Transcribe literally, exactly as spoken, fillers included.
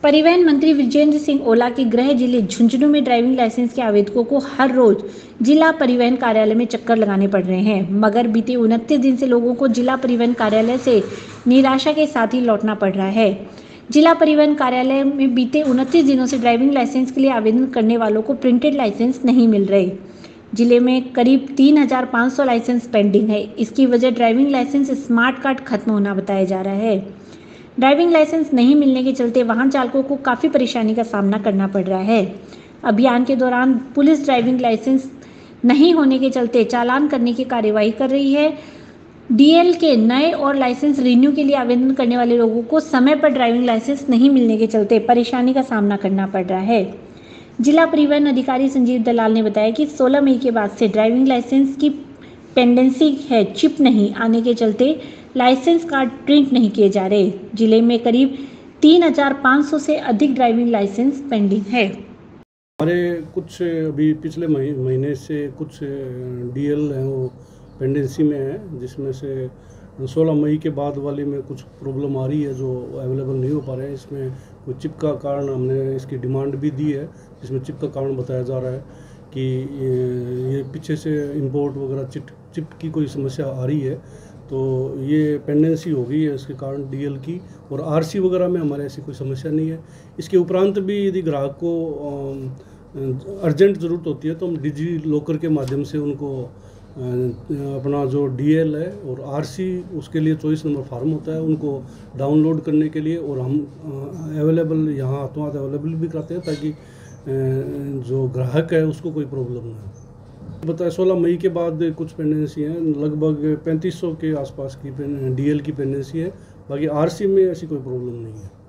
परिवहन मंत्री विजेंद्र सिंह ओला के गृह जिले झुंझुनू में ड्राइविंग लाइसेंस के आवेदकों को हर रोज जिला परिवहन कार्यालय में चक्कर लगाने पड़ रहे हैं, मगर बीते उनतीस दिन से लोगों को जिला परिवहन कार्यालय से निराशा के साथ ही लौटना पड़ रहा है। जिला परिवहन कार्यालय में बीते उनतीस दिनों से ड्राइविंग लाइसेंस के लिए आवेदन करने वालों को प्रिंटेड लाइसेंस नहीं मिल रहे। जिले में करीब तीन हजार पाँच सौ लाइसेंस पेंडिंग है। इसकी वजह ड्राइविंग लाइसेंस स्मार्ट कार्ड खत्म होना बताया जा रहा है। ड्राइविंग लाइसेंस नहीं मिलने के चलते वाहन चालकों को काफ़ी परेशानी का सामना करना पड़ रहा है। अभियान के दौरान पुलिस ड्राइविंग लाइसेंस नहीं होने के चलते चालान करने की कार्यवाही कर रही है। डीएल के नए और लाइसेंस रिन्यू के लिए आवेदन करने वाले लोगों को समय पर ड्राइविंग लाइसेंस नहीं मिलने के चलते परेशानी का सामना करना पड़ रहा है। जिला परिवहन अधिकारी संजीव दलाल ने बताया कि सोलह मई के बाद से ड्राइविंग लाइसेंस की पेंडेंसी है। चिप नहीं आने के चलते लाइसेंस कार्ड प्रिंट नहीं किए जा रहे। जिले में करीब तीन हजार पाँच सौ से अधिक ड्राइविंग लाइसेंस पेंडिंग है। हमारे कुछ अभी पिछले महीने से कुछ डीएल हैं वो पेंडेंसी में है, जिसमें से सोलह मई के बाद वाले में कुछ प्रॉब्लम आ रही है जो अवेलेबल नहीं हो पा रहे हैं। इसमें कोई चिप का कारण हमने इसकी डिमांड भी दी है, जिसमें चिप का कारण बताया जा रहा है कि ये पीछे से इंपोर्ट वगैरह चिप चिप की कोई समस्या आ रही है, तो ये पेंडेंसी हो गई है इसके कारण डीएल की। और आरसी वगैरह में हमारे ऐसी कोई समस्या नहीं है। इसके उपरांत भी यदि ग्राहक को अर्जेंट ज़रूरत होती है तो हम डिजी लॉकर के माध्यम से उनको अपना जो डीएल है और आरसी उसके लिए चौबीस नंबर फार्म होता है उनको डाउनलोड करने के लिए, और हम अवेलेबल यहाँ हाथों हाथ अवेलेबल भी कराते हैं ताकि जो ग्राहक है उसको कोई प्रॉब्लम ना हो। बताया सोलह मई के बाद कुछ पेंडेंसी हैं, लगभग पैंतीस सौ के आसपास की डीएल की पेंडेंसी है। बाकी आरसी में ऐसी कोई प्रॉब्लम नहीं है।